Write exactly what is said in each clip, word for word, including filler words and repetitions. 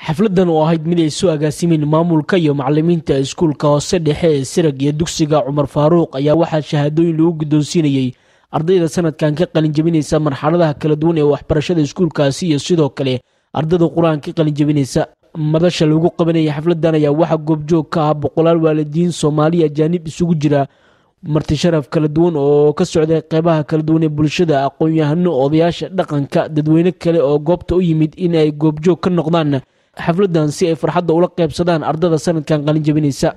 xafladan oo ahayd mid ay soo agaasimeen maamulka iyo macallimiinta iskuulka hoose dhexe ee Sirag iyo dugsiga Cumar Faaruq ayaa waxaa shahaadooyin lagu guddoonsiinayay ardayda sanadkan ka qalin jabinaysa marxaladaha kala duwan ee waxbarashada iskuulkaasi iyo sidoo kale ardayda quraanka qalin jabinaysa. madasha lagu qabanayay xafladan ayaa waxa goobjoog ka ah boqolaal waalidiin Soomaali ajaanib isugu jira marti sharaf kala duwan oo ka socday qaybaha kala duwan ee bulshada, aqoon-yahano, odayaasha dhaqanka, dadweyne kale oo goobta u yimid in ay goobjoog ka noqdaan xafladan si ay farxadda ula qaybsadaan ardayda sanadkan qalin jabinaysa.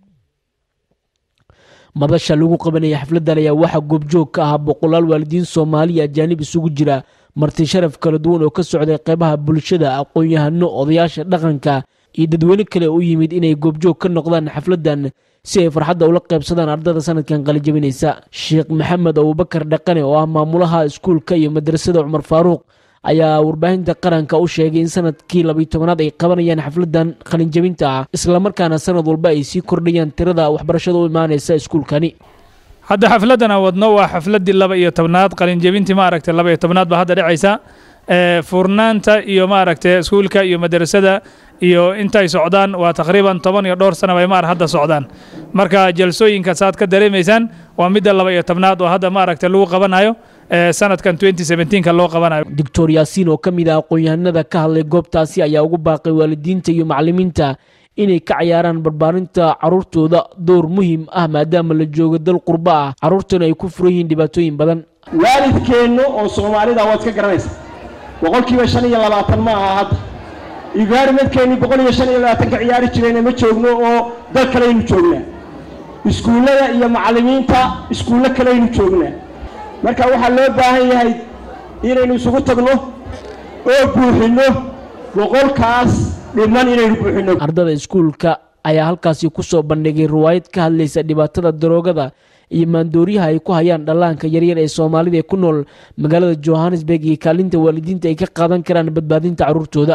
madasha lagu qabanayay xafladan ayaa waxa goobjoog ka ah boqolaal waalidiin Soomaali ajaanib isugu jira marti sharaf kala duwan oo ka socday qaybaha bulshada, aqoon-yahano, odayaasha dhaqanka iyo dadweyne kale oo u yimid inay goobjoog ka noqdaan xafladan si ay farxadda ula qaybsadaan ardayda sanadkan qalin jabinaysa. Sheekh Maxamed Abubakar Dhaqane oo ah maamulaha iskuulka iyo madrasada Cumar Faaruq ayaa warbaahinta qaranka u sheegay in sanadkii laba iyo tobanaad ay qabanayaan xafladan qalin jabinta ah, isla markaana sanad walba ay sii kordhayaan tirada waxbarashada u imaanaysa iskuulkani. hadda xafladan wadno waa xafladii laba iyo tobanaad qalin jabintii ma aragtay laba iyo tobanaad ba hadda dhacaysa ee furnaanta iyo ma aragtay iskuulka iyo madrasada iyo intay socdaan waa taqriiban toban iyo dhowr sano bay maar hadda socdaan. marka jalsooyinka saad ka dareemaysaan waa midda laba iyo tobanaad oo hadda ma aragtay lagu qabanayo ee sanadkan twenty seventeen ka loo qabanayo. Doctor Yaasiin oo kamid ah aqoon-yahanada ka hadlay goobtaasi ayaa ugu baaqay waalidiinta iyo macallimiinta inay ka ciyaaraan barbaarinta carruurtooda door muhiim ah maadaama la joogo dal qurba ah, carruurtuna ay ku furan yihiin dhibaatooyin badan. waalidkeennu oo Soomaalida waad ka garanaysaa boqolkiiba shan iyo labaatan ma aha hadda environmentkeenni boqol iyo shan iyo labaatan ka ciyaari jireen ma joogno oo dal kale aynu joognaa, iskuullada iyo macallimiinta iskuulla kale aynu joognaa. marka waxaa loo baahan yahay inaynu isugu tagno oo buuxino boqolkaas dhiman inaynu buuxino. ardayda iskuulka ayaa halkaasi ku soo bandhigay riwaayad ka hadlaysa dhibaatada daroogada iyo maandooriyaha ay ku hayaan dhallaanka yaryar ee Soomaalida ee ku nool magaalada Johannesburg iyo kaalinta waalidiinta ay ka qaadan karaan badbaadinta carruurtooda.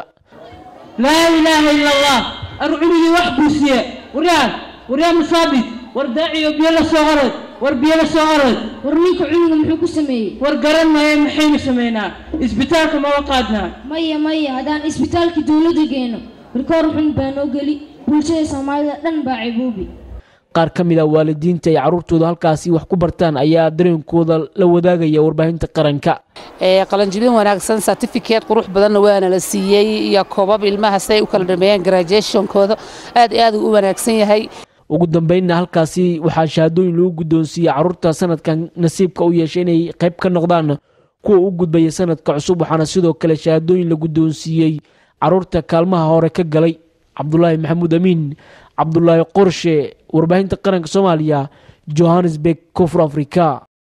laa ilaaha illa allah arcuni wax buusiye wariyaan wariyaan musaabid war daaciyo biyo la soo haray war biyo la soo haray war ninka cunuga muxuu ku sameeyay war garan maayo maxaynu sameynaa isbitaalka ma qaadnaa maya maya hadaan isbitaalka dawladda geeno rikoor xun baan oo gali bulshada Soomaalida dhan baa cibuubi. qaar ka mid ah waalidiinta ay carruurtooda halkaasi wax ku bartaan ayaa dareenkooda la wadaagaya warbaahinta qaranka. ee qalin jabin wanaagsan certificate qurux badan waana la siiyay iyo koobab ilmaha say u kala dhameeyaan graduation-kooda aad iyo aad u wanaagsan yahay. ugu dambeynna halkaasi waxaa shahaadooyin lagu guddoonsiiyey carruurta sanadkan nasiibka u yeeshay inay qayb ka noqdaan kuwa u gudbaya sanadka cusub, waxaana sidoo kale shahaadooyin la guddoonsiiyey carruurta kaalmaha hore ka galay. Cabdullaahi Maxamuud Amiin, Cabdullaahi Qorshe, warbaahinta qaranka Soomaaliya, Johannesburg, Koonfur Afrika.